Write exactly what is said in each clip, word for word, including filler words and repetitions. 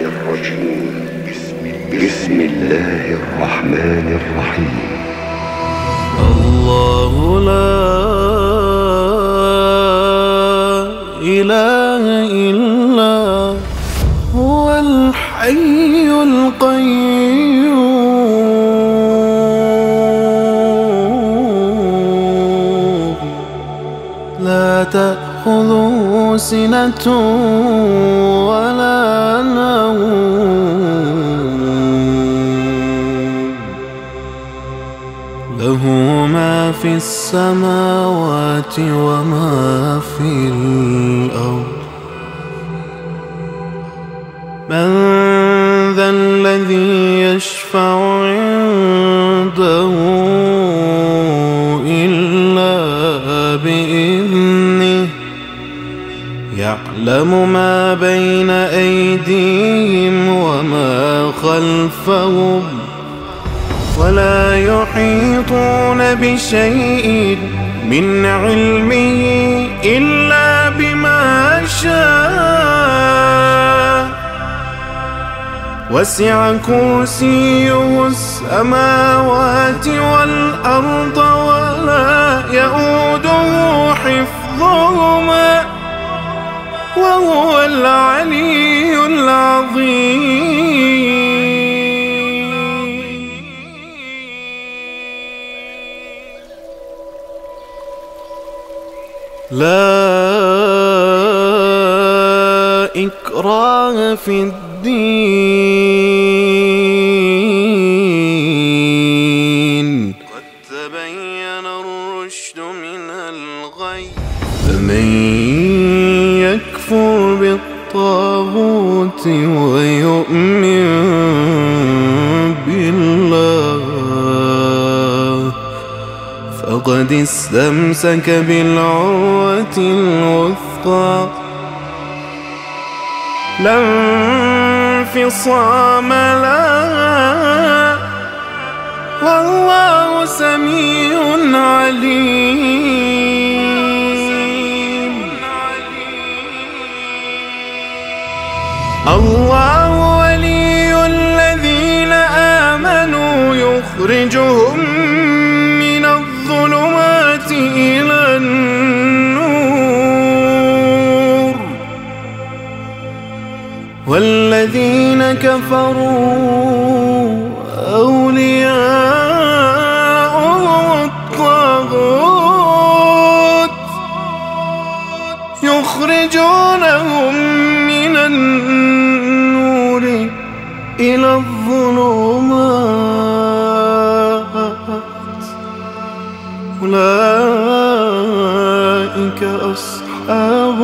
الرجيم. بسم الله الرحمن الرحيم. الله لا إله إلا هو الحي القيوم لا تأخذه سنة ولا نوم له ما في السماوات وما في الأرض. من ذا الذي يشفع عنده إلا بإذنه يعلم ما بين أيديهم وما خلفهم ولا يحيطون بشيء من علمه إلا بما شاء وسع كرسيه السماوات والأرض ولا يؤوده حفظهما وهو العلي العظيم. لا إكراه في الدين قد تبين الرشد من الغي. فمن يكفر بالطاغوت ويؤمن بالله فقد استمسك بالعروة الوثقى لا انفصام لها والله سميع عليم. الله ولي الذين آمنوا يخرجهم من الظلمات إلى النور والذين كفروا أولياءهم الطاغوت يخرجونهم من النور إلى الظلمات أولئك أصحاب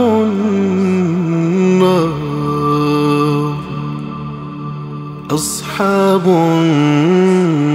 النار أصحاب النار